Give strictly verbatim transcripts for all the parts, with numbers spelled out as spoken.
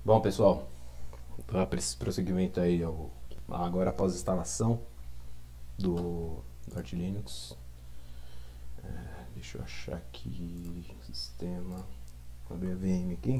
Bom, pessoal, para esse prosseguimento aí, eu, agora após a instalação do, do Arch Linux, é, deixa eu achar aqui, sistema, vou abrir a V M aqui.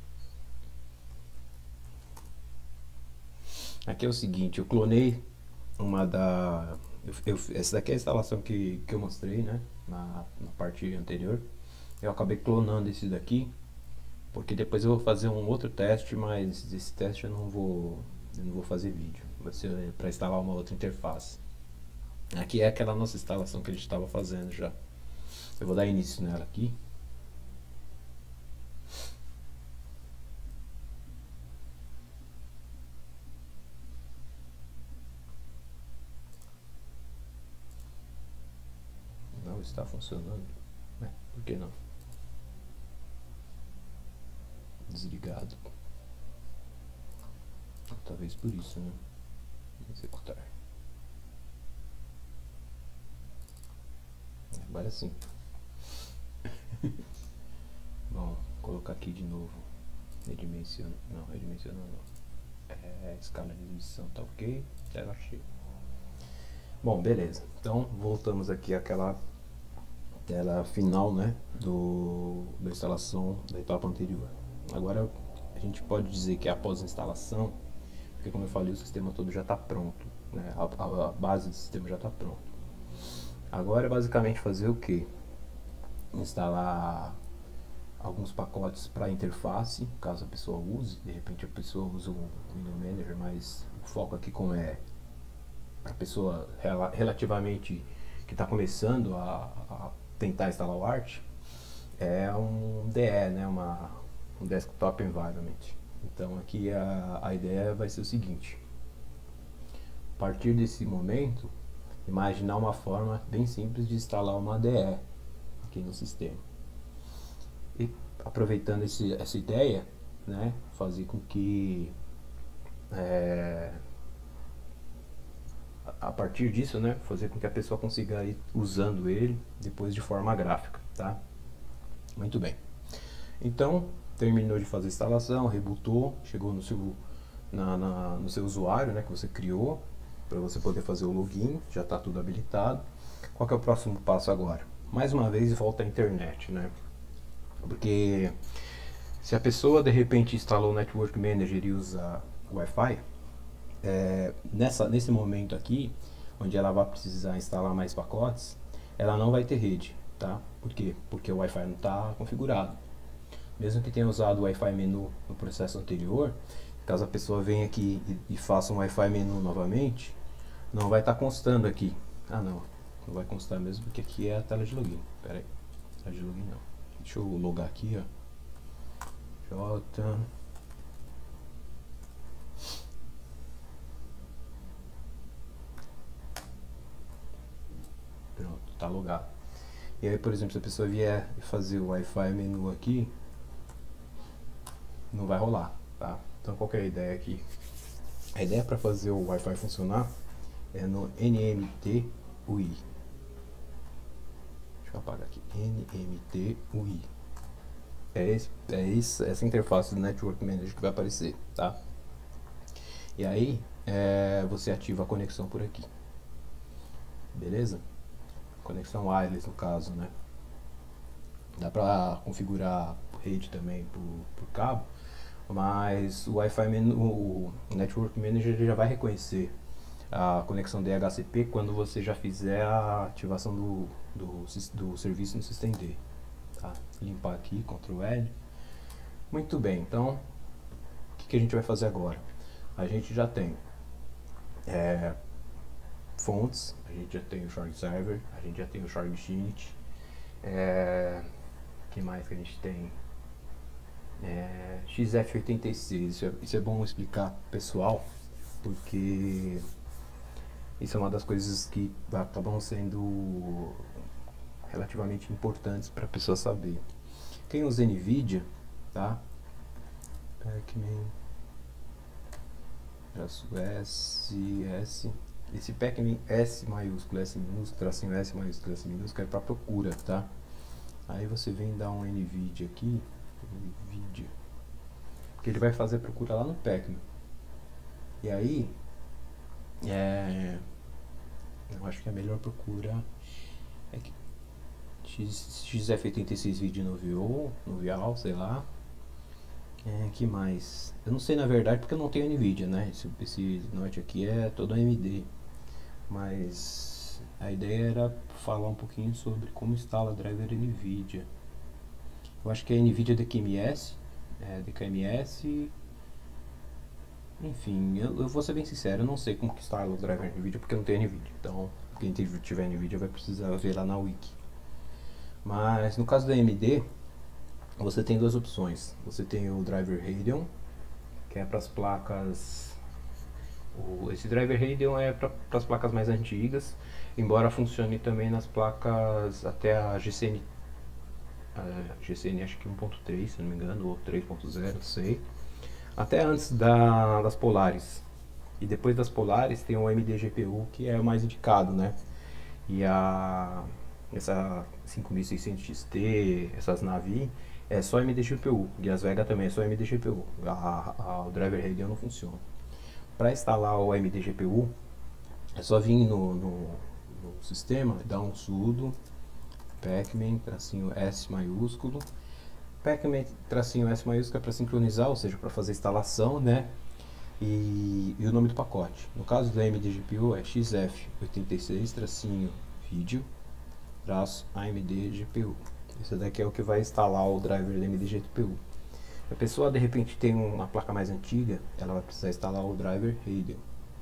Aqui é o seguinte, eu clonei uma da, eu, eu, essa daqui é a instalação que, que eu mostrei, né, na, na parte anterior. Eu acabei clonando esse daqui, porque depois eu vou fazer um outro teste, mas esse teste eu não vou, eu não vou fazer vídeo, vai ser para instalar uma outra interface. Aqui é aquela nossa instalação que a gente estava fazendo já. Eu vou dar início nela aqui. Não está funcionando. É, por que não? Desligado. Talvez por isso, né? Executar. Agora sim. Bom, vou colocar aqui de novo. Redimensiona. Não, redimensiona não. É, escala de exibição tá ok. Tela cheia. Bom, beleza. Então voltamos aqui àquela tela final, né? Do, da instalação da etapa anterior. Agora a gente pode dizer que após a instalação, porque como eu falei, o sistema todo já está pronto, né? a, a, a base do sistema já está pronto. Agora é basicamente fazer o que? Instalar alguns pacotes para interface, caso a pessoa use, de repente a pessoa usa o Window Manager, mas o foco aqui como é a pessoa rela relativamente que está começando a, a tentar instalar o Arch, é um D E, né? Uma, um Desktop Environment. Então aqui a, a ideia vai ser o seguinte: a partir desse momento, imaginar uma forma bem simples de instalar uma D E aqui no sistema. E aproveitando esse, essa ideia, né, fazer com que é, a partir disso, né, fazer com que a pessoa consiga ir usando ele depois de forma gráfica, tá? Muito bem. Então, terminou de fazer a instalação, rebootou, chegou no seu, na, na, no seu usuário, né, que você criou, para você poder fazer o login, já está tudo habilitado. Qual que é o próximo passo agora? Mais uma vez volta à internet, né? Porque se a pessoa de repente instalou o Network Manager e usa o Wi-Fi, é, nessa, nesse momento aqui, onde ela vai precisar instalar mais pacotes, ela não vai ter rede, tá? Por quê? Porque o Wi-Fi não está configurado. Mesmo que tenha usado o Wi-Fi menu no processo anterior, caso a pessoa venha aqui e, e faça um Wi-Fi menu novamente, não vai estar tá constando aqui. Ah não, não vai constar mesmo, porque aqui é a tela de login. Pera aí, tela de login não. Deixa eu logar aqui, ó. J. Pronto, tá logado. E aí, por exemplo, se a pessoa vier fazer o Wi-Fi menu aqui, não vai rolar, tá? Então qual que é a ideia aqui? A ideia para fazer o Wi-Fi funcionar é no N M T U I. Deixa eu apagar aqui. N M T U I. É, esse, é esse, essa interface do Network Manager que vai aparecer, tá? E aí é, você ativa a conexão por aqui, beleza? Conexão wireless no caso, né? Dá para configurar rede também por, por cabo, mas o Wi-Fi menu, o Network Manager já vai reconhecer a conexão D H C P quando você já fizer a ativação do, do, do serviço no systemd. Tá? Limpar aqui, control L. Muito bem, então o que, que a gente vai fazer agora? A gente já tem é, fontes, a gente já tem o Shard Server, a gente já tem o Shard Init. É, que mais que a gente tem? É, X F oitenta e seis, isso é, isso é bom explicar pro pessoal, porque isso é uma das coisas que acabam sendo relativamente importantes para a pessoa saber. Quem usa NVIDIA, tá? Pacman, traço S, S. Esse Pacman S maiúsculo, S minúsculo, tracinho S maiúsculo, S minúsculo é para procura, tá? Aí você vem dar um NVIDIA aqui, NVIDIA, que ele vai fazer a procura lá no Pacman. E aí, é, eu acho que a melhor procura é que X F oitenta e seis vídeo no V O, no V A L, sei lá. É, que mais? Eu não sei na verdade porque eu não tenho NVIDIA, né? Esse, esse Note aqui é todo A M D. Mas a ideia era falar um pouquinho sobre como instala driver NVIDIA. Eu acho que é NVIDIA D K M S, é, D K M S. Enfim, eu, eu vou ser bem sincero, eu não sei como que instala o driver NVIDIA porque eu não tenho NVIDIA. Então, quem tiver NVIDIA vai precisar ver lá na wiki. Mas no caso da A M D, você tem duas opções. Você tem o driver Radeon, que é para as placas. O, esse driver Radeon é para as placas mais antigas, embora funcione também nas placas até a G C N, a G C N acho que um ponto três, se não me engano, ou três ponto zero, não sei. Até antes da, das Polaris. E depois das Polaris tem o A M D G P U, que é o mais indicado, né? E a essa cinco mil e seiscentos X T, essas Navi, é só A M D G P U. E as Vega também é só A M D G P U. A, a, o driver Radeon não funciona. Para instalar o A M D G P U, é só vir no, no, no sistema, dar um sudo pacman tracinho S maiúsculo. Pacman tracinho S maiúsculo é para sincronizar, ou seja, para fazer instalação, né? E, e o nome do pacote. No caso do A M D G P U é X F oitenta e seis tracinho vídeo traço A M D G P U. Esse daqui é o que vai instalar o driver do A M D G P U. Se a pessoa de repente tem uma placa mais antiga, ela vai precisar instalar o driver Radeon,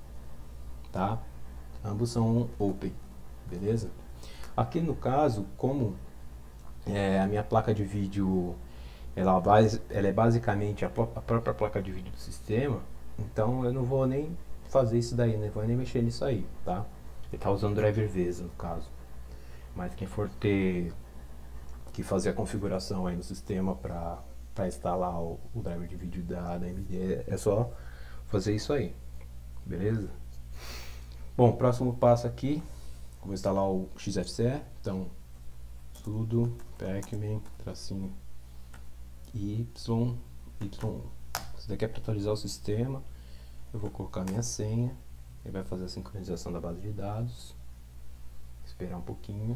tá? Ambos são open, beleza? Aqui no caso, como é, a minha placa de vídeo ela, vai, ela é basicamente a, a própria placa de vídeo do sistema, então eu não vou nem fazer isso daí, né? Vou nem mexer nisso aí, tá? Ele está usando o driver VESA no caso. Mas quem for ter que fazer a configuração aí no sistema para para instalar o, o driver de vídeo da, da A M D, é só fazer isso aí, beleza? Bom, próximo passo aqui, vou instalar o X F C E, então sudo pacman tracinho y y1. Isso daqui é para atualizar o sistema. Eu vou colocar minha senha, ele vai fazer a sincronização da base de dados, esperar um pouquinho.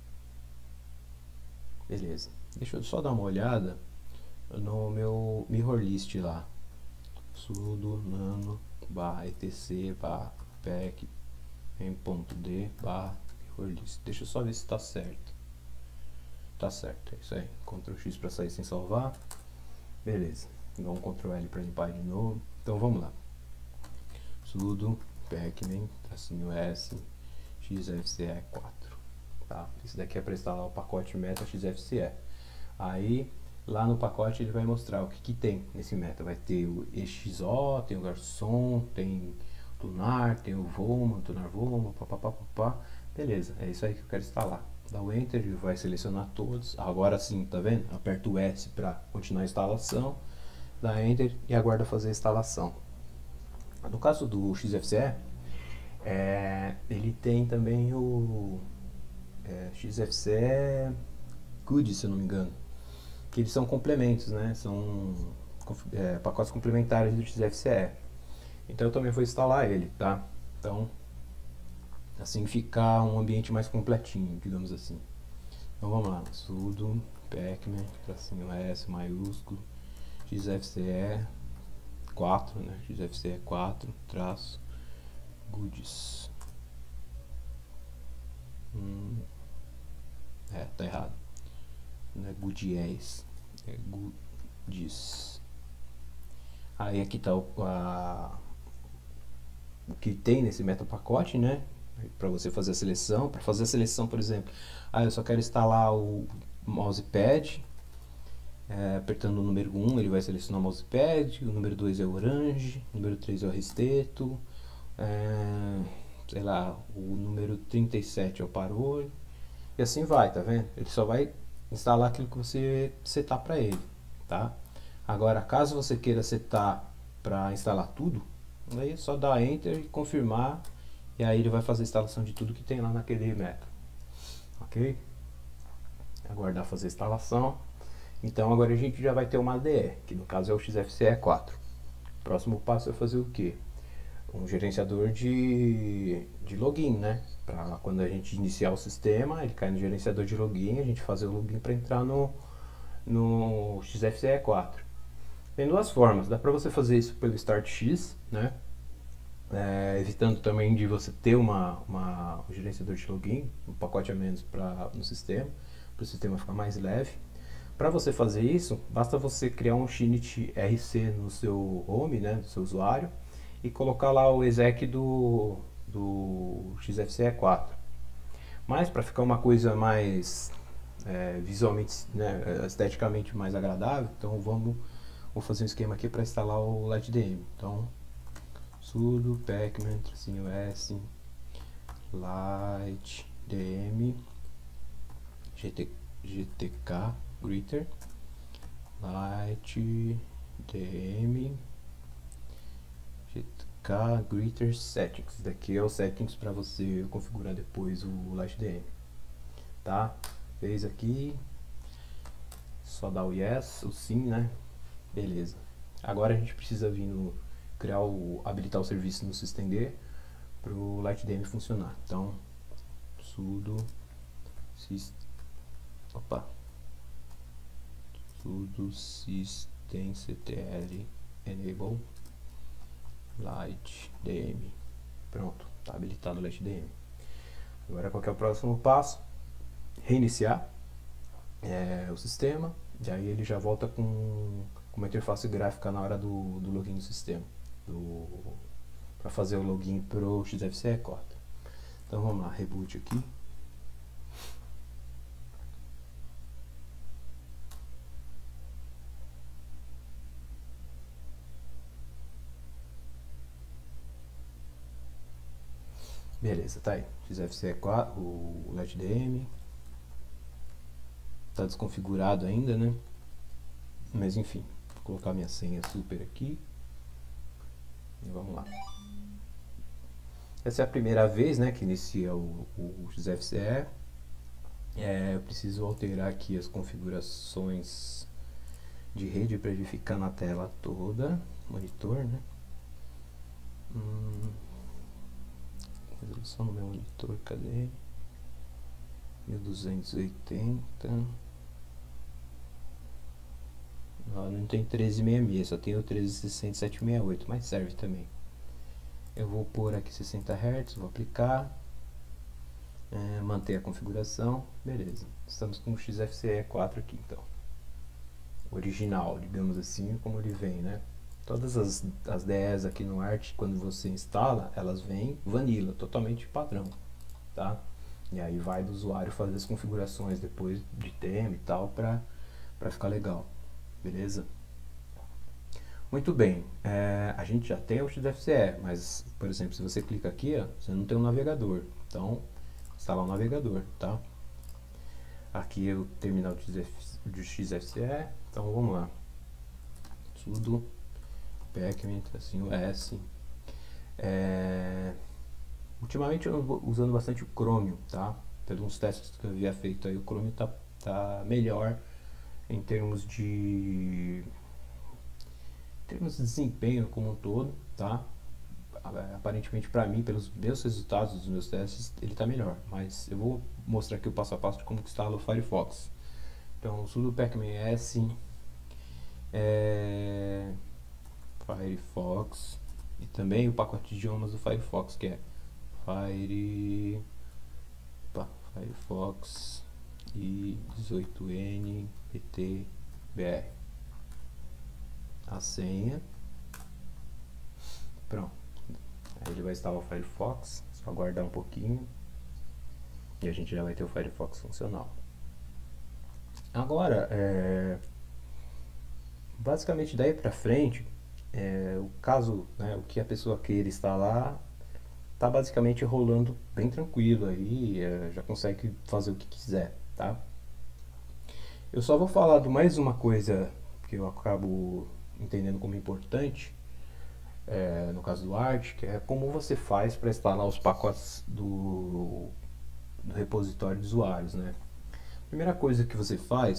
Beleza, deixa eu só dar uma olhada no meu mirror list lá, sudo nano barra etc barra pack em ponto d barra mirror list. Deixa eu só ver se está certo. Tá certo, é isso aí. Ctrl X para sair sem salvar. Beleza, vamos Ctrl L para limpar de novo. Então vamos lá, sudo pacman tracinho s X F C E quatro. Tá? Isso daqui é para instalar o pacote meta X F C E. Aí lá no pacote ele vai mostrar o que, que tem nesse meta. Vai ter o E X O, tem o garçom, tem o tunar, tem o Voma, tunar Voma, papapá, papá. Beleza, é isso aí que eu quero instalar. Dá o Enter, ele vai selecionar todos. Agora sim, tá vendo? Aperta o S para continuar a instalação. Dá Enter e aguarda fazer a instalação. No caso do X F C E, é, ele tem também o é, X F C E Good, se eu não me engano, que eles são complementos, né? São é, pacotes complementares do X F C E. Então eu também vou instalar ele, tá? Então, assim ficar um ambiente mais completinho, digamos assim. Então vamos lá, sudo pacman tracinho S maiúsculo X F C E quatro, né? X F C E quatro traço goodies. Hum, é, tá errado. Não é goodies, é goodies. Aí aqui tá o, a, o que tem nesse metapacote, né? Para você fazer a seleção. Para fazer a seleção, por exemplo, ah, eu só quero instalar o mousepad. É, apertando o número um, ele vai selecionar o mousepad. O número dois é o orange. O número três é o resteto. É, sei lá, o número trinta e sete é o parolho. E assim vai, tá vendo? Ele só vai instalar aquilo que você setar para ele, tá? Agora, caso você queira setar para instalar tudo, aí é só dar Enter e confirmar, e aí ele vai fazer a instalação de tudo que tem lá naquele meta, ok? Aguardar fazer a instalação, Então agora a gente já vai ter uma I D E, que no caso é o X F C E quatro. O próximo passo é fazer o quê? Um gerenciador de, de login, né? Para quando a gente iniciar o sistema, ele cai no gerenciador de login, a gente fazer o login para entrar no, no X F C E quatro. Tem duas formas, dá para você fazer isso pelo Start X, né? É, evitando também de você ter uma, uma, um gerenciador de login, um pacote a menos pra, no sistema, para o sistema ficar mais leve. Para você fazer isso, basta você criar um Shinit R C no seu home, né, do seu usuário, e colocar lá o exec do, do X F C E quatro. Mas para ficar uma coisa mais é, visualmente, né, esteticamente mais agradável, então vamos vou fazer um esquema aqui para instalar o LightDM. Então sudo pacman tracinho s lightdm gt, gtk greeter lightdm gtk greeter settings. Isso daqui é o settings para você configurar depois o LightDM, tá? Fez aqui, só dá o yes, o sim, né? Beleza. Agora a gente precisa vir no criar o habilitar o serviço no systemd para o LightDM funcionar. Então sudo syst, opa, sudo systemctl enable LightDM. Pronto, está habilitado o LightDM. Agora qual que é o próximo passo? Reiniciar é, o sistema, e aí ele já volta com, com uma interface gráfica na hora do, do login do sistema, para fazer o login para o X F C E quatro. Então vamos lá, reboot aqui. Beleza, tá aí. X F C E quatro, o LightDM. Tá desconfigurado ainda, né? Mas enfim, vou colocar minha senha super aqui. E vamos lá. Essa é a primeira vez, né, que inicia o, o X F C E. É, eu preciso alterar aqui as configurações de rede para ele ficar na tela toda. Monitor, né? Hum, resolução no meu monitor, cadê? mil duzentos e oitenta. Não, não tem treze sessenta e seis, só tem o treze sessenta setecentos e sessenta e oito, mas serve também. Eu vou pôr aqui sessenta hertz, vou aplicar, é, manter a configuração, beleza. Estamos com o X F C E quatro aqui, então. Original, digamos assim, como ele vem, né? Todas as, as D Es aqui no Arch, quando você instala, elas vêm vanilla, totalmente padrão, tá? E aí vai do usuário fazer as configurações depois de tema e tal, pra, pra ficar legal, beleza? Muito bem, é, a gente já tem o X F C E, mas, por exemplo, se você clica aqui, ó, você não tem um navegador, então instalar um navegador, tá? Aqui é o terminal de X F C E, então vamos lá. Sudo pacman tracinho s. É, ultimamente eu ando usando bastante o Chromium, tá? Pelos testes que eu havia feito aí, o Chromium tá, tá melhor em termos de em termos de desempenho como um todo, tá? Aparentemente para mim, pelos meus resultados dos meus testes, ele está melhor, mas eu vou mostrar aqui o passo a passo de como que instala o Firefox. Então, sudo pacman s é, Firefox e também o pacote de idiomas do Firefox, que é Fire, opa, Firefox e dezoito N P T B R. A senha, pronto. Aí ele vai instalar o Firefox, só aguardar um pouquinho e a gente já vai ter o Firefox funcional. Agora, é, basicamente daí pra frente, é, o caso, né, o que a pessoa queira instalar, tá basicamente rolando bem tranquilo aí, é, já consegue fazer o que quiser, tá? Eu só vou falar de mais uma coisa que eu acabo entendendo como importante, é, no caso do Arch, que é como você faz para instalar os pacotes do, do repositório de usuários, né? Primeira coisa que você faz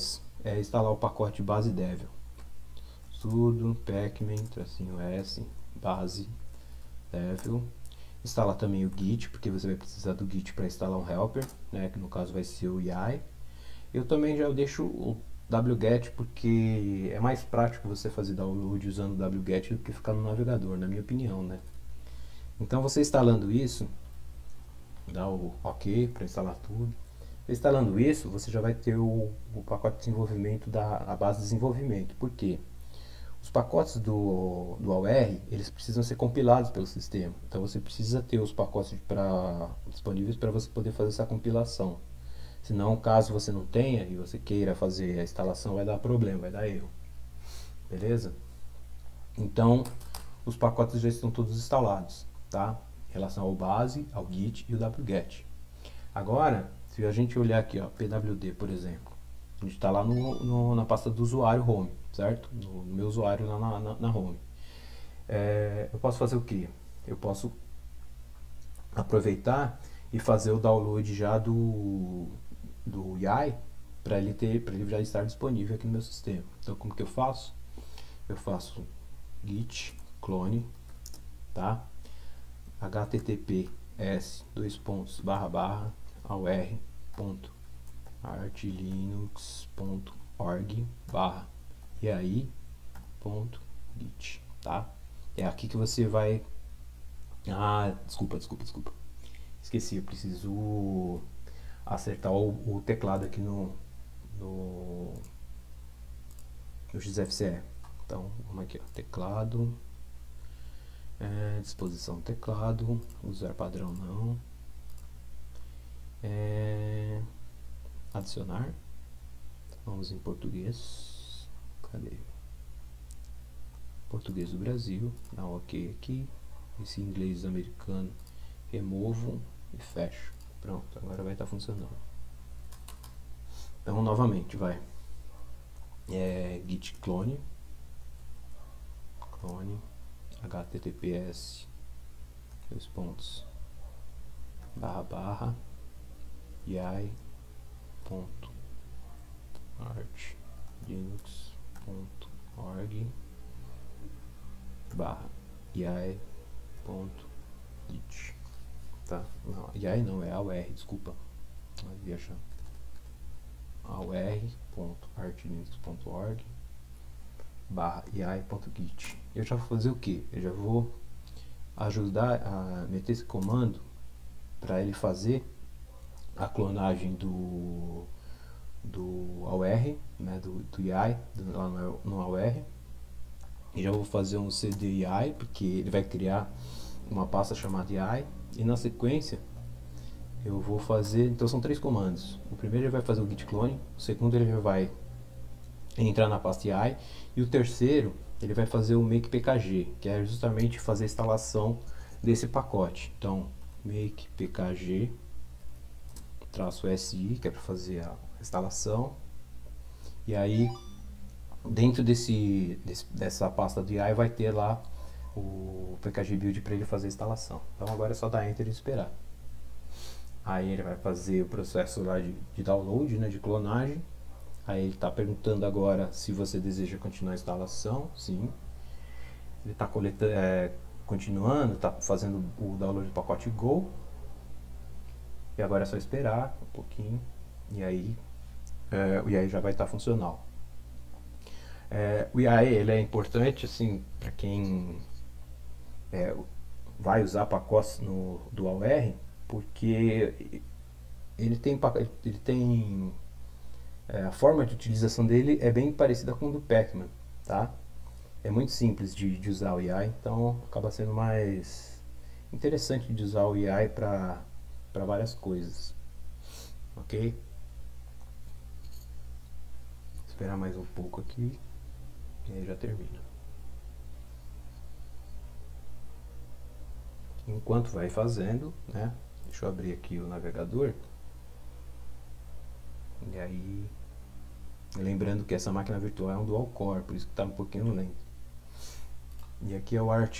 é instalar o pacote base devil. Sudo pacman tracinho s base devil. Instalar também o git, porque você vai precisar do git para instalar um helper, né, que no caso vai ser o yai. Eu também já deixo o wget, porque é mais prático você fazer download usando o wget do que ficar no navegador, na minha opinião, né? Então você instalando isso, dá o ok para instalar tudo. Instalando isso, você já vai ter o, o pacote de desenvolvimento da a base de desenvolvimento. Por quê? Os pacotes do, do A U R, eles precisam ser compilados pelo sistema. Então você precisa ter os pacotes pra, disponíveis para você poder fazer essa compilação. Senão, caso você não tenha e você queira fazer a instalação, vai dar problema, vai dar erro. Beleza? Então, os pacotes já estão todos instalados, tá? Em relação ao base, ao git e o wget. Agora, se a gente olhar aqui, ó, P W D, por exemplo, a gente está lá no, no, na pasta do usuário home, certo? No, no meu usuário lá na, na, na home. É, eu posso fazer o que? Eu posso aproveitar e fazer o download já do, do yai para ele ter, para ele já estar disponível aqui no meu sistema. Então, como que eu faço? Eu faço git clone, tá? https dois pontos barra barra aur.archlinux.org barra e aí ponto git, tá? É aqui que você vai. Ah, desculpa, desculpa, desculpa. Esqueci, eu preciso acertar o, o teclado aqui no, no, no X F C E. Então, vamos aqui, ó, teclado, é, disposição do teclado, usar padrão não, é, adicionar, vamos em português, cadê? Português do Brasil, dá um ok aqui, esse inglês americano, removo e fecho. Pronto, agora vai estar funcionando. Então, novamente, vai. É, git clone, clone, https, dois pontos, barra barra, yai, ponto, archlinux.org, barra, yai, ponto, git. Tá? Não, yai não, é A U R, desculpa. Devia achar. aur.archlinux.org barra yai.git. Eu já vou fazer o que? Eu já vou ajudar a meter esse comando para ele fazer a clonagem do do A U R, né, do, do yai, do, lá no, no A U R. E já vou fazer um cd yai, porque ele vai criar uma pasta chamada yai. E na sequência eu vou fazer, então são três comandos. O primeiro ele vai fazer o git clone, o segundo ele vai entrar na pasta yai, e o terceiro ele vai fazer o make pkg, que é justamente fazer a instalação desse pacote. Então, make pkg traço si, que é para fazer a instalação. E aí, dentro desse, desse dessa pasta do yai vai ter lá o pkg build para ele fazer a instalação. Então agora é só dar enter e esperar. Aí ele vai fazer o processo lá de, de download, né, de clonagem. Aí ele está perguntando agora se você deseja continuar a instalação. Sim. Ele está coletando, é, continuando, está fazendo o download do pacote Go. E agora é só esperar um pouquinho. E aí, é, o yai já vai estar funcional. É, o yai ele é importante assim para quem é, vai usar pacotes no, do A U R, porque ele tem, ele tem é, a forma de utilização dele é bem parecida com o do pacman, tá? É muito simples de, de usar o yai, então acaba sendo mais interessante de usar o yai para para várias coisas, ok? Vou esperar mais um pouco aqui e aí já termina. Enquanto vai fazendo, né? Deixa eu abrir aqui o navegador. E aí, lembrando que essa máquina virtual é um dual core, por isso que está um pouquinho lento. E aqui é o Arch.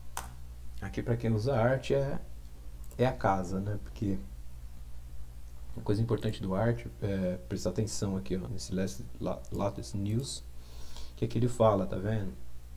Aqui para quem usa Arch é, é a casa, né? Porque Uma coisa importante do Arch é prestar atenção aqui, ó, nesse latest news, que aqui ele fala, tá vendo?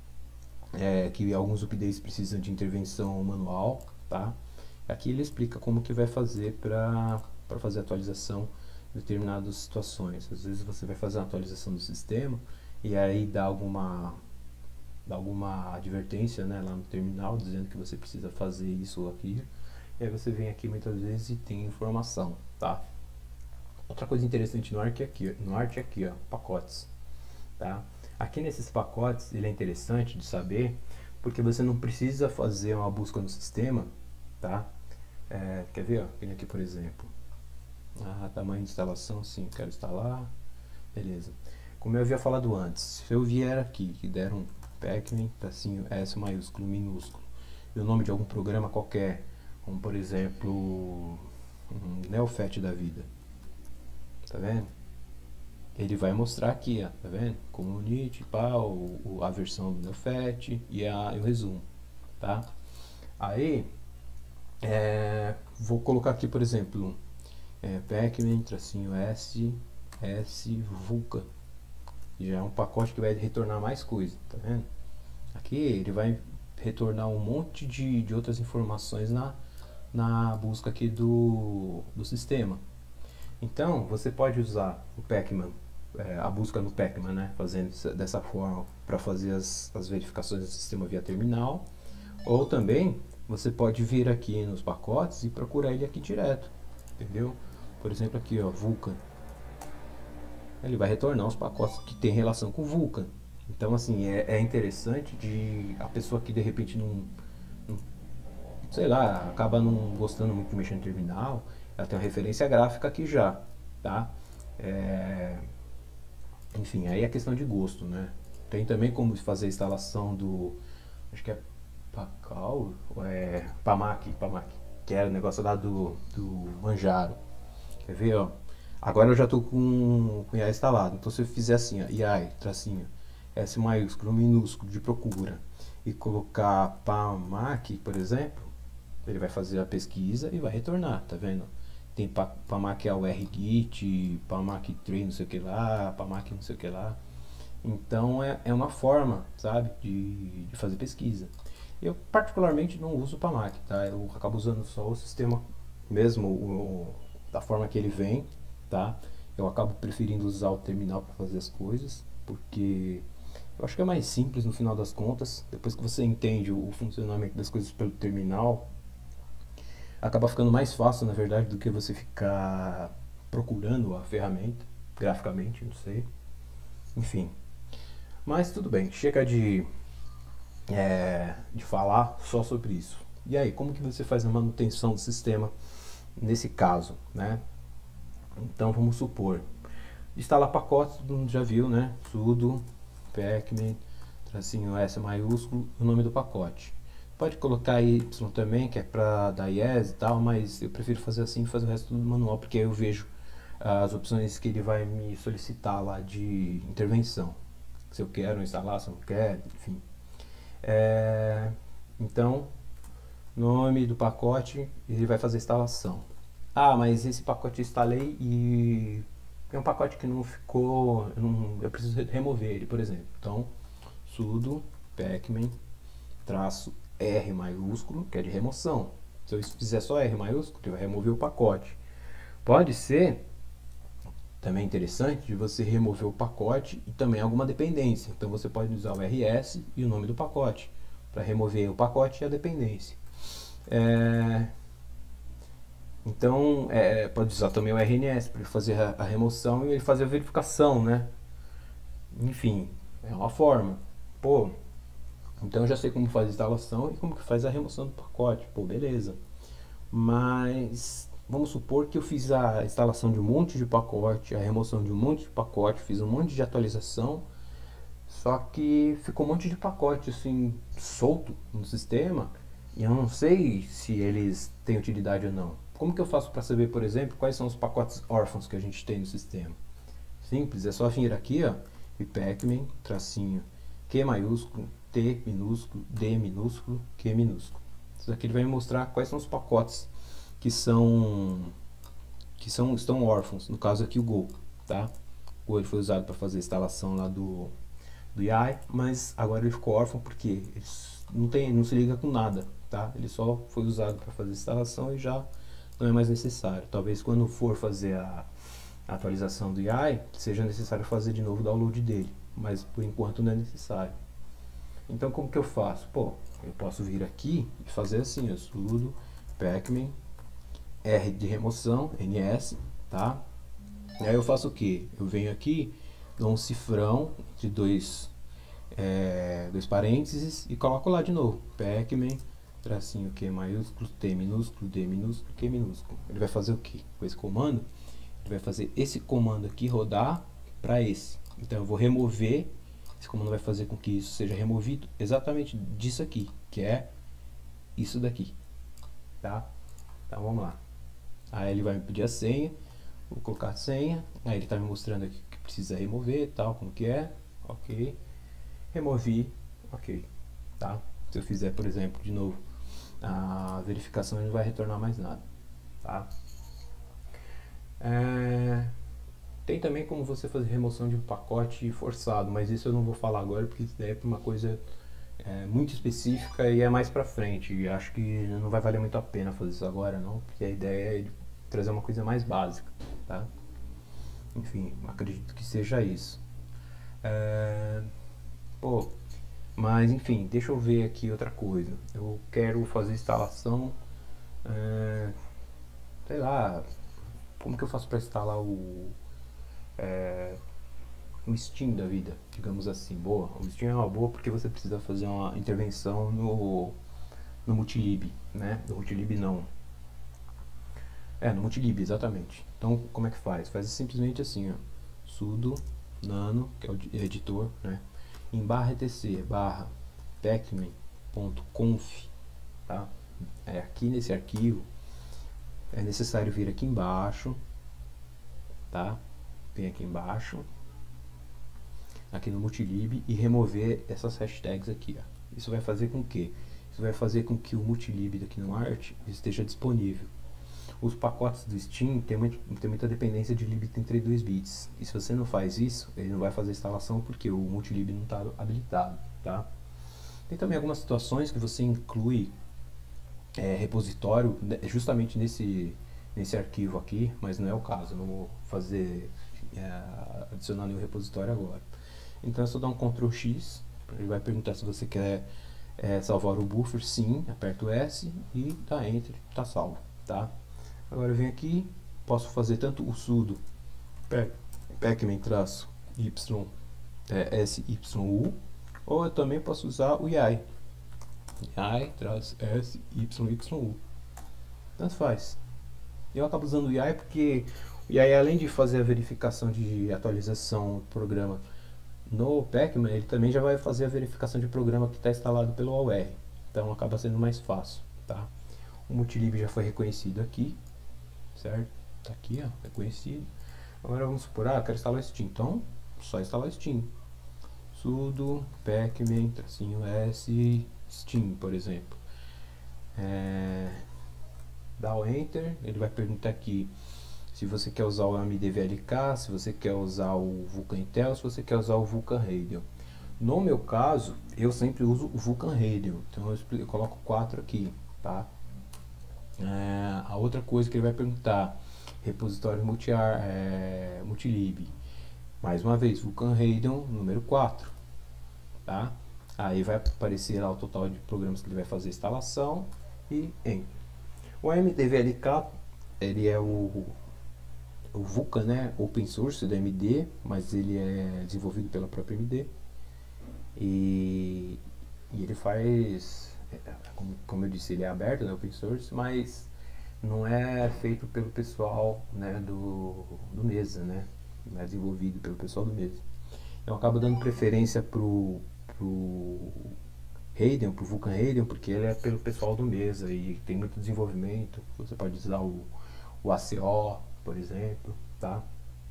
É, que alguns updates precisam de intervenção manual, tá? Aqui ele explica como que vai fazer para para fazer atualização em determinadas situações. Às vezes você vai fazer uma atualização do sistema e aí dá alguma dá alguma advertência, né, lá no terminal dizendo que você precisa fazer isso ou aquilo. E aí você vem aqui muitas vezes e tem informação, tá? Outra coisa interessante no Arch é aqui, no Arch é aqui, ó, pacotes, tá? Aqui nesses pacotes ele é interessante de saber, porque você não precisa fazer uma busca no sistema, tá? É, quer ver, ó, tem aqui por exemplo, ah, tamanho de instalação, sim, quero instalar, beleza. Como eu havia falado antes, se eu vier aqui e der um pacman, tracinho S maiúsculo, minúsculo, e o nome de algum programa qualquer, como por exemplo um Neofet da vida, tá vendo? Ele vai mostrar aqui, ó, tá vendo? Community, pá, o, o, a versão do Neofet e, a, e o resumo, tá? Aí, é, vou colocar aqui, por exemplo, é, pacman, tracinho S, S, vulkan. Já é um pacote que vai retornar mais coisa, tá vendo? Aqui ele vai retornar um monte de, de outras informações na, na busca aqui do, do sistema. Então, você pode usar o pacman, é, a busca no pacman, né, fazendo dessa forma para fazer as, as verificações do sistema via terminal, ou também você pode vir aqui nos pacotes e procurar ele aqui direto, entendeu? Por exemplo aqui, ó, vulkan. Ele vai retornar os pacotes que tem relação com vulkan. Então, assim, é, é interessante de a pessoa que de repente não, não, sei lá, acaba não gostando muito de mexer no terminal, ela tem uma referência gráfica aqui já, tá? É, enfim, aí é questão de gosto, né? Tem também como fazer a instalação do, acho que é Pacal, é, Pamac, Pamac, que era o negócio lá do, do Manjaro. Quer ver, ó? Agora eu já estou com, com I A instalado, então se eu fizer assim, ó, I A, tracinho, S maiúsculo, minúsculo, de procura, e colocar Pamac, por exemplo, ele vai fazer a pesquisa e vai retornar, tá vendo? Tem Pamac A U R Git, Pamac três não sei o que lá, Pamac não sei o que lá. Então é, é uma forma, sabe, de, de fazer pesquisa. Eu particularmente não uso o Pamac, tá? Eu acabo usando só o sistema mesmo, o, da forma que ele vem, tá? Eu acabo preferindo usar o terminal para fazer as coisas, porque eu acho que é mais simples no final das contas. Depois que você entende o, o funcionamento das coisas pelo terminal, acaba ficando mais fácil, na verdade, do que você ficar procurando a ferramenta graficamente, não sei. Enfim. Mas tudo bem, chega de, é, de falar só sobre isso. E aí, como que você faz a manutenção do sistema nesse caso, né? Então vamos supor, instalar pacotes, todo mundo já viu, né? Sudo, pacman, tracinho S maiúsculo, o nome do pacote. Pode colocar Y também, que é para dar yes e tal, mas eu prefiro fazer assim e fazer o resto tudo manual, porque aí eu vejo as opções que ele vai me solicitar lá de intervenção. Se eu quero instalar, se eu não quero, enfim. É, então, nome do pacote, ele vai fazer a instalação. Ah, mas esse pacote eu instalei e é um pacote que não ficou, eu, não, eu preciso remover ele, por exemplo. Então, sudo pacman traço R maiúsculo, que é de remoção. Se eu fizer só R maiúsculo, ele vai remover o pacote. Pode ser também interessante de você remover o pacote e também alguma dependência. Então você pode usar o R S e o nome do pacote para remover o pacote e a dependência. É, então é, pode usar também o R N S para fazer a, a remoção e ele fazer a verificação, né? Enfim, é uma forma. Pô, então eu já sei como faz a instalação e como que faz a remoção do pacote. Pô, beleza. Mas vamos supor que eu fiz a instalação de um monte de pacote, a remoção de um monte de pacote, fiz um monte de atualização, só que ficou um monte de pacote assim solto no sistema e eu não sei se eles têm utilidade ou não. Como que eu faço para saber, por exemplo, quais são os pacotes órfãos que a gente tem no sistema? Simples, é só vir aqui, ó, e pacman, tracinho, Q maiúsculo, T minúsculo, D minúsculo, Q minúsculo. Isso aqui ele vai me mostrar quais são os pacotes que são que são, estão órfãos, no caso aqui o Go, tá? O Go ele foi usado para fazer a instalação lá do, do A I, mas agora ele ficou órfão porque ele não, tem, não se liga com nada, tá? Ele só foi usado para fazer a instalação e já não é mais necessário. Talvez quando for fazer a, a atualização do A I, seja necessário fazer de novo o download dele, mas por enquanto não é necessário. Então como que eu faço? Pô, eu posso vir aqui e fazer assim, ó, sudo pacman R de remoção, ns, tá? E aí eu faço o que? Eu venho aqui, dou um cifrão de dois, é, dois parênteses e coloco lá de novo, pacman, tracinho Q maiúsculo, T minúsculo, D minúsculo, Q minúsculo. Ele vai fazer o que? Com esse comando, ele vai fazer esse comando aqui rodar para esse. Então eu vou remover, esse comando vai fazer com que isso seja removido exatamente disso aqui, que é isso daqui, tá? Então vamos lá. Aí ele vai me pedir a senha, vou colocar a senha, aí ele está me mostrando aqui que precisa remover, tal, como que é, ok, removi, ok, tá? Se eu fizer, por exemplo, de novo a verificação, ele não vai retornar mais nada, tá? É... Tem também como você fazer remoção de um pacote forçado, mas isso eu não vou falar agora porque isso daí é uma coisa é, muito específica e é mais pra frente. E acho que não vai valer muito a pena fazer isso agora não, porque a ideia é de trazer uma coisa mais básica, tá? Enfim, acredito que seja isso. É... Pô, mas enfim, deixa eu ver aqui outra coisa. Eu quero fazer instalação, é... sei lá, como que eu faço para instalar o É, o Steam da vida, digamos assim. Boa, o Steam é uma boa porque você precisa fazer uma intervenção no, no Multilib, né? No Multilib não. É, no Multilib, exatamente. Então, como é que faz? Faz simplesmente assim, ó. Sudo nano, que é o editor, né? Em barra etc, barra pacman.conf, tá? É, aqui nesse arquivo, é necessário vir aqui embaixo, tá? Vem aqui embaixo, aqui no Multilib e remover essas hashtags aqui, ó. Isso vai fazer com que? Isso vai fazer com que o Multilib daqui no Arch esteja disponível. Os pacotes do Steam tem, muito, tem muita dependência de lib trinta e dois bits. E se você não faz isso, ele não vai fazer a instalação porque o Multilib não está habilitado, tá? Tem também algumas situações que você inclui é, repositório justamente nesse, nesse arquivo aqui, mas não é o caso. Eu não vou fazer É, adicionar nenhum repositório agora. Então é só dar um control X, ele vai perguntar se você quer é, salvar o buffer, sim, aperto S e dá Enter, tá salvo, tá? Agora eu venho aqui, posso fazer tanto o sudo pacman-y é, syu, ou eu também posso usar o yai, yai-syu, tanto faz. Eu acabo usando o yai porque e aí, além de fazer a verificação de atualização do programa no Pacman, ele também já vai fazer a verificação de programa que está instalado pelo A U R. Então acaba sendo mais fácil, tá? O Multilib já foi reconhecido aqui, certo? Tá aqui, ó, reconhecido. Agora vamos supor, ah, eu quero instalar Steam. Então, só instalar Steam. Sudo pacman-s Steam, por exemplo. É... Dá o Enter, ele vai perguntar aqui se você quer usar o A M D V L K, se você quer usar o Vulkan Intel, se você quer usar o Vulkan Radeon. No meu caso, eu sempre uso o Vulkan Radeon, então eu, explico, eu coloco quatro aqui, tá? É, a outra coisa que ele vai perguntar, repositório multi é, Multilib, mais uma vez, Vulkan Radeon número quatro, tá? Aí vai aparecer lá o total de programas que ele vai fazer a instalação e Enter. O A M D V L K, ele é o o Vulkan, né, open source da A M D, mas ele é desenvolvido pela própria A M D e, e ele faz, como, como eu disse, ele é aberto, né, open source, mas não é feito pelo pessoal, né, do, do Mesa, né, não é desenvolvido pelo pessoal do Mesa. Eu acabo dando preferência pro, pro Radeon, pro Vulkan Radeon, porque ele é pelo pessoal do Mesa e tem muito desenvolvimento. Você pode usar o, o A C O, por exemplo, tá?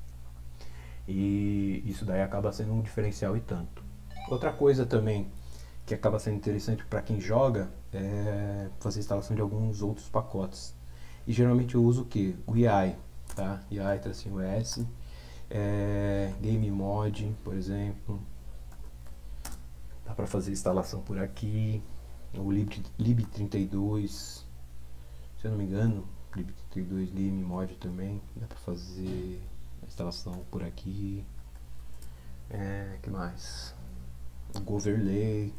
E isso daí acaba sendo um diferencial e tanto. Outra coisa também que acaba sendo interessante para quem joga é fazer a instalação de alguns outros pacotes. E geralmente eu uso o que? O yai, tá? I A-S, é, Game Mod, por exemplo, dá para fazer instalação por aqui, o lib, lib trinta e dois, se eu não me engano, lib trinta e dois Game Mod também, dá para fazer a instalação por aqui, é, que mais? O Goverlay,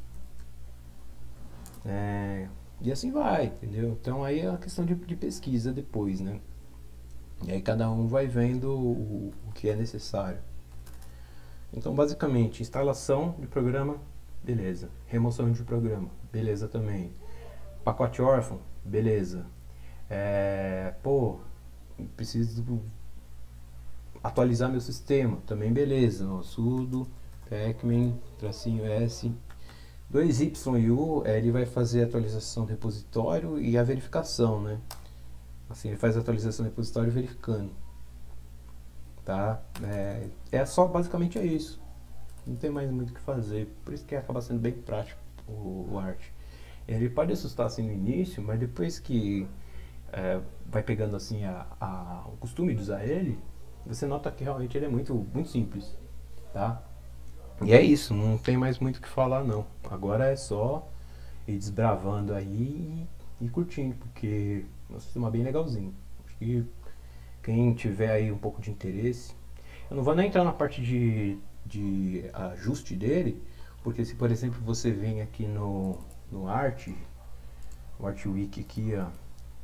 é, e assim vai, entendeu? Então aí é uma questão de, de pesquisa depois, né? E aí cada um vai vendo o, o que é necessário. Então basicamente, instalação de programa, beleza. Remoção de programa, beleza também. Pacote órfão, beleza. É, pô, preciso atualizar meu sistema, também beleza. Ó, sudo pacman tracinho s dois Y e U, é, ele vai fazer a atualização do repositório e a verificação, né? Assim, ele faz a atualização do repositório verificando, tá? É, é só, basicamente é isso. Não tem mais muito o que fazer, por isso que acaba sendo bem prático o, o Arch. Ele pode assustar assim no início, mas depois que é, vai pegando assim a, a, o costume de usar ele, você nota que realmente ele é muito, muito simples, tá? E é isso, não tem mais muito o que falar não. Agora é só ir desbravando aí e, e curtindo, porque é um sistema bem legalzinho. Acho que quem tiver aí um pouco de interesse, eu não vou nem entrar na parte de, de ajuste dele, porque se por exemplo você vem aqui no, no Arch, o Arch Wiki aqui, ó,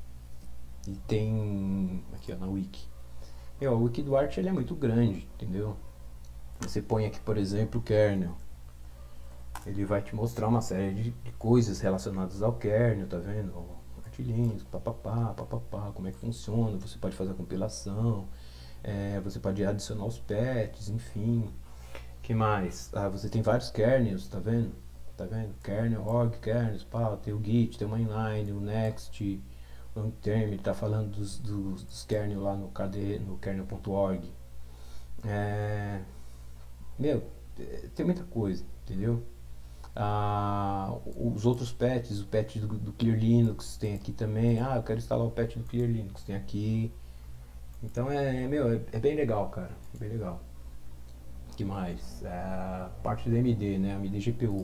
e tem aqui ó, na Wiki, meu, o Wiki do Arch ele é muito grande, entendeu? Você põe aqui, por exemplo, o kernel. Ele vai te mostrar uma série de, de coisas relacionadas ao kernel, tá vendo? Arch Linux, papapá, papapá, como é que funciona. Você pode fazer a compilação, é, você pode adicionar os patches, enfim. Que mais? Ah, você tem vários kernels, tá vendo? Tá vendo? Kernel, org, kernels, pá, tem o Git, tem o mainline, o next, o long term, ele tá falando dos, dos, dos kernel lá no, K D, no kernel ponto org. É... Meu, tem muita coisa, entendeu? Ah, os outros patches, o patch do, do Clear Linux tem aqui também. Ah, eu quero instalar o patch do Clear Linux, tem aqui. Então é, meu, é, é bem legal, cara, é bem legal. O que mais? A parte do M D, né? M D G P U.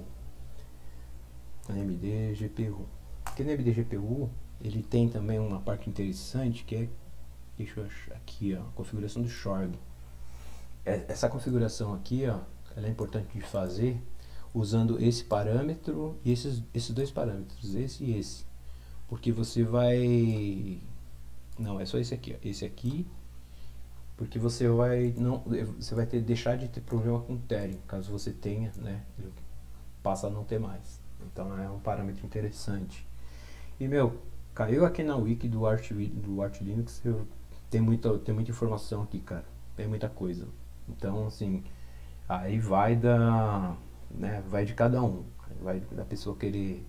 M D G P U. Porque no M D G P U ele tem também uma parte interessante que é, deixa eu achar aqui, ó, a configuração do Shorg. Essa configuração aqui, ó, ela é importante de fazer usando esse parâmetro e esses, esses dois parâmetros, esse e esse, porque você vai, não, é só esse aqui, ó, esse aqui, porque você vai não, você vai ter deixar de ter problema com o tearing, caso você tenha, né, passa a não ter mais. Então é um parâmetro interessante. E meu, caiu aqui na wiki do Arch, do Arch Linux, eu, tem muita, tem muita informação aqui, cara, tem muita coisa. Então, assim, aí vai da, né, vai de cada um, vai da pessoa querer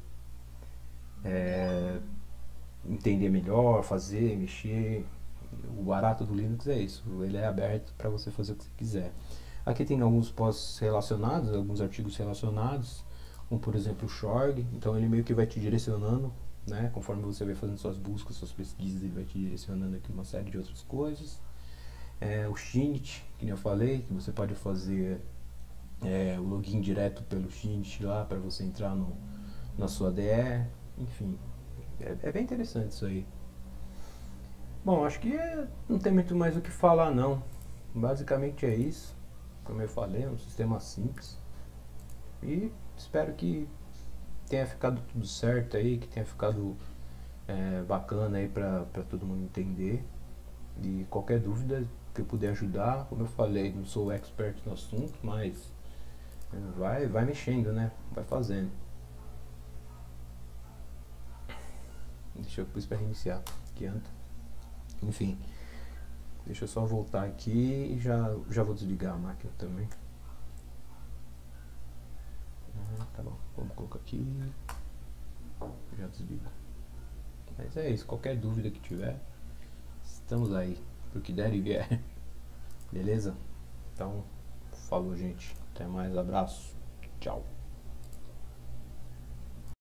é, entender melhor, fazer, mexer. O barato do Linux é isso, ele é aberto para você fazer o que você quiser. Aqui tem alguns posts relacionados, alguns artigos relacionados, como por exemplo o Shorg, então ele meio que vai te direcionando, né, conforme você vai fazendo suas buscas, suas pesquisas, ele vai te direcionando aqui uma série de outras coisas. É, o Shinit, que nem eu falei, que você pode fazer é, o login direto pelo Shinit lá para você entrar no, na sua D E, enfim, é, é bem interessante isso aí. Bom, acho que é, não tem muito mais o que falar não, basicamente é isso, como eu falei, é um sistema simples e espero que tenha ficado tudo certo aí, que tenha ficado é, bacana aí para todo mundo entender. E qualquer dúvida que eu puder ajudar, como eu falei, não sou expert no assunto, mas vai, vai mexendo, né? Vai fazendo. Deixa eu pus para reiniciar. Que anda. Enfim, deixa eu só voltar aqui e já, já vou desligar a máquina também. Ah, tá bom, vamos colocar aqui. Já desligo. Mas é isso, qualquer dúvida que tiver, estamos aí, pro que der e vier. Beleza? Então, falou, gente. Até mais, abraço. Tchau.